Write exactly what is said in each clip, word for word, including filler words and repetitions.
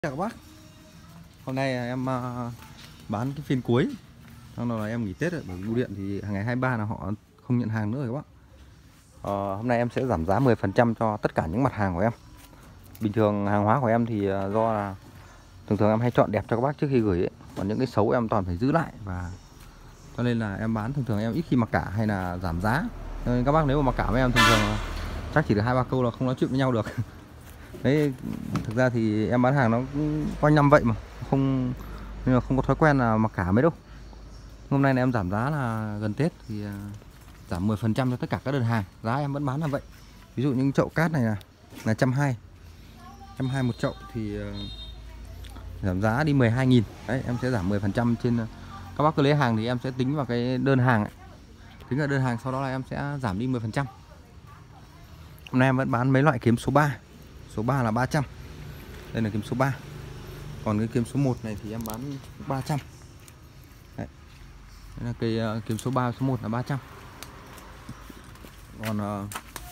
Chào các bác. Hôm nay em uh, bán cái phiên cuối. Xong rồi là em nghỉ Tết rồi, bởi vì bưu điện thì hàng ngày hai mươi ba là họ không nhận hàng nữa rồi các bác. Ờ, hôm nay em sẽ giảm giá mười phần trăm cho tất cả những mặt hàng của em. Bình thường hàng hóa của em thì uh, do là thường thường em hay chọn đẹp cho các bác trước khi gửi ấy. Còn những cái xấu em toàn phải giữ lại, và cho nên là em bán thường thường em ít khi mặc cả hay là giảm giá. Nên các bác nếu mà mặc cả với em thường thường chắc chỉ được hai ba câu là không nói chuyện với nhau được. Đấy, thực ra thì em bán hàng nó cũng quanh năm vậy mà, không nên là không có thói quen là mặc cả mấy đâu. Hôm nay là em giảm giá là gần Tết thì giảm mười phần trăm cho tất cả các đơn hàng. Giá em vẫn bán là vậy. Ví dụ những chậu cát này là là một trăm hai mươi. một trăm hai mươi một chậu thì giảm giá đi mười hai nghìn. Đấy, em sẽ giảm mười phần trăm trên. Các bác cứ lấy hàng thì em sẽ tính vào cái đơn hàng ấy. Tính vào đơn hàng, sau đó là em sẽ giảm đi mười phần trăm. Hôm nay em vẫn bán mấy loại kiếm số ba. Số ba là ba trăm. Đây là kiếm số ba. Còn cái kiếm số một này thì em bán ba trăm. Đấy. Đây là cái uh, kiếm số ba, số một là ba trăm. Còn uh,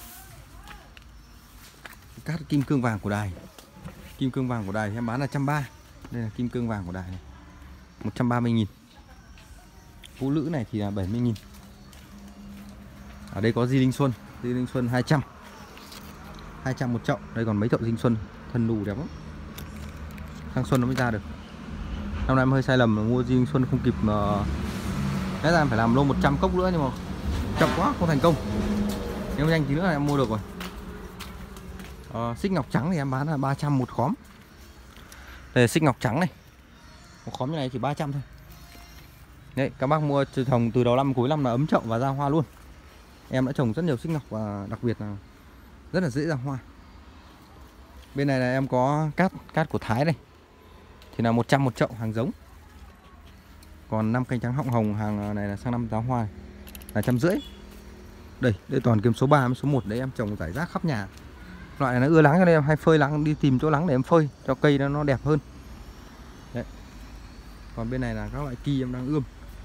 cát kim cương vàng của đài. Kim cương vàng của đài thì em bán là một trăm ba mươi. Đây là kim cương vàng của đài này, một trăm ba mươi nghìn. Phụ nữ này thì là bảy mươi nghìn. Ở đây có Di Linh Xuân. Di Linh Xuân hai trăm. hai trăm một chậu. Đây còn mấy chậu Di Linh Xuân thân đù đẹp lắm. Sang xuân nó mới ra được. Năm nay em hơi sai lầm là mua Di Linh Xuân không kịp, mà lẽ ra em phải làm lô một trăm cốc nữa nhưng mà chậm quá không thành công. Nếu nhanh tí nữa là em mua được rồi. à, Xích ngọc trắng thì em bán là ba trăm một khóm. Đây là xích ngọc trắng này, một khóm như này chỉ ba trăm thôi. Đấy, các bác mua trồng từ đầu năm cuối năm là ấm chậu và ra hoa luôn. Em đã trồng rất nhiều xích ngọc và đặc biệt là rất là dễ ra hoa. Bên này là em có cát cát của Thái này, thì là một trăm một chậu hàng giống. Còn năm cánh trắng họng hồng hàng này là sang năm giá hoa này, là trăm rưỡi. Đây, đây toàn kiếm số ba với số một đấy, em trồng rải rác khắp nhà. Loại này nó ưa nắng cho nên em hay phơi nắng, đi tìm chỗ nắng để em phơi cho cây nó nó đẹp hơn. Đấy. Còn bên này là các loại ki em đang ươm.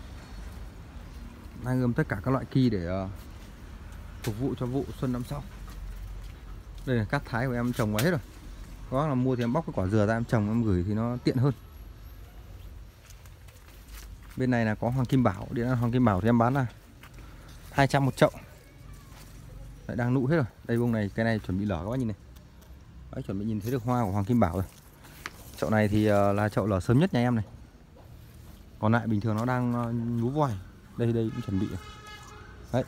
Đang ươm tất cả các loại ki để uh, phục vụ cho vụ xuân năm sau. Đây là cát Thái của em trồng vào hết rồi. Có là mua thì em bóc cái quả dừa ra em trồng em gửi thì nó tiện hơn. Bên này là có hoàng kim bảo. Điện hoàng kim bảo thì em bán là hai trăm một chậu. Đấy, đang nụ hết rồi. Đây bông này, cái này chuẩn bị lở các bác nhìn này. Đấy, chuẩn bị nhìn thấy được hoa của hoàng kim bảo rồi. Chậu này thì uh, là chậu lở sớm nhất nhà em này. Còn lại bình thường nó đang uh, nhú voi. Đây đây cũng chuẩn bị. Đấy.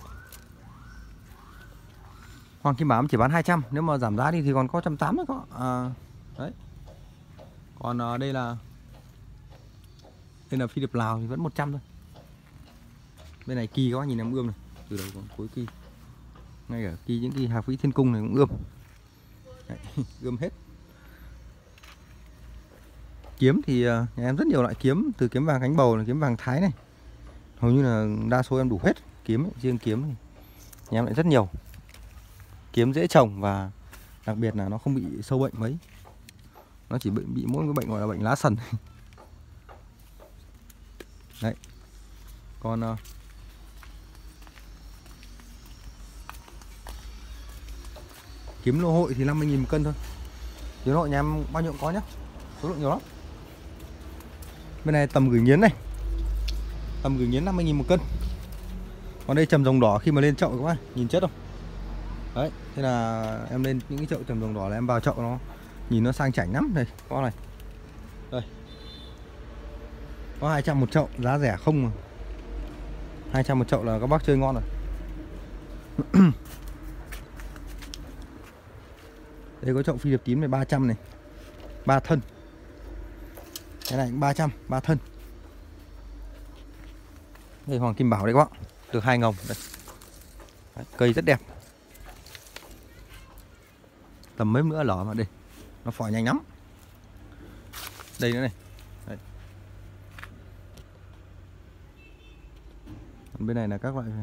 Hoàng kim bảo em chỉ bán hai trăm, nếu mà giảm giá đi thì còn có một trăm tám mươi có. À, đấy. Còn uh, đây là đây là phi điệp Lào thì vẫn một trăm thôi. Bên này kỳ các bác nhìn em ươm này, từ đầu còn cuối kỳ. Ngay cả kỳ những kỳ hạc vĩ thiên cung này cũng ươm. Đấy, ươm hết. Kiếm thì uh, nhà em rất nhiều loại kiếm, từ kiếm vàng cánh bầu là kiếm vàng Thái này. Hầu như là đa số em đủ hết. Kiếm ấy, riêng kiếm thì nhà em lại rất nhiều. Kiếm dễ trồng và đặc biệt là nó không bị sâu bệnh mấy. Nó chỉ bị, bị mỗi cái bệnh gọi là bệnh lá sần. Đấy. Còn uh, kiếm lô hội thì năm mươi nghìn một cân thôi. Kiếm lô hội nhà em bao nhiêu cũng có nhá. Số lượng nhiều lắm. Bên này tầm gửi nghiến này. Tầm gửi nghiến năm mươi nghìn một cân. Còn đây trầm rồng đỏ khi mà lên chậu các bác nhìn chất không? Đấy, thế là em lên những cái chậu trầm rồng đỏ là em vào chậu nó nhìn nó sang chảnh lắm. Đây, có này. Đây. Có hai trăm một chậu, giá rẻ không mà. hai trăm một chậu là các bác chơi ngon rồi. Đây có chậu phi điệp tím này ba trăm này. ba thân. Cái này cũng ba trăm, ba thân. Đây hoàng kim bảo đấy các bạn. Được hai ngồng đây. Đấy, cây rất đẹp. Tầm mấy nữa lỏ mà đây. Nó phổi nhanh lắm. Đây nữa này. Đấy. Bên này là các loại.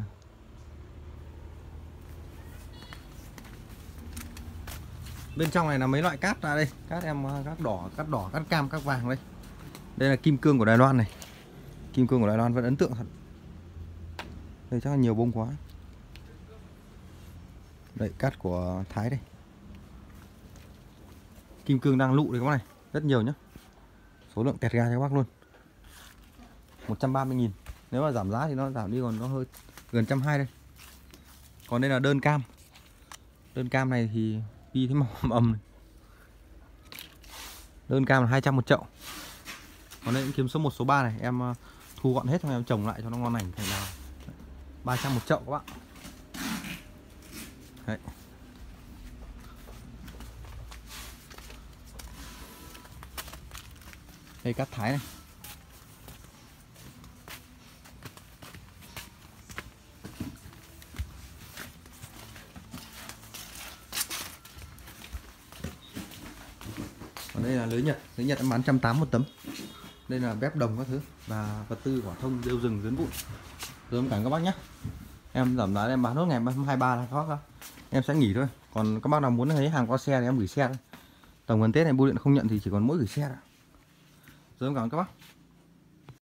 Bên trong này là mấy loại cát ra đây. Cát em, cát đỏ, cát đỏ, cát cam, cát vàng đây. Đây là kim cương của Đài Loan này. Kim cương của Đài Loan vẫn ấn tượng thật. Đây chắc là nhiều bông quá. Đây cát của Thái đây. Kim cương đang lụ đây các bạn này, rất nhiều nhá. số lượng tẹt ga cho các bác luôn. Một trăm ba mươi nghìn. Nếu mà giảm giá thì nó giảm đi còn nó hơi gần một trăm hai mươi đây. Còn đây là đơn cam. Đơn cam này thì đi thấy màu ầm này. Đơn cam là hai trăm một chậu. Còn đây kiếm số một số ba này em thu gọn hết xong em trồng lại cho nó ngon lành thành nào ba trăm một chậu các bạn. Đấy. Đây cát thái này. Còn đây là lưới Nhật, lưới Nhật em bán một trăm tám mươi một tấm. Đây là bếp đồng các thứ và vật tư quả thông rêu rừng dấn vụn. Rồi cảm ơn các bác nhé. Em giảm giá em bán nốt ngày hai mươi ba là khó, em sẽ nghỉ thôi. Còn các bác nào muốn thấy hàng qua xe thì em gửi xe thôi. Tổng gần Tết này bưu điện không nhận thì chỉ còn mỗi gửi xe thôi. Rồi em cảm ơn các bác.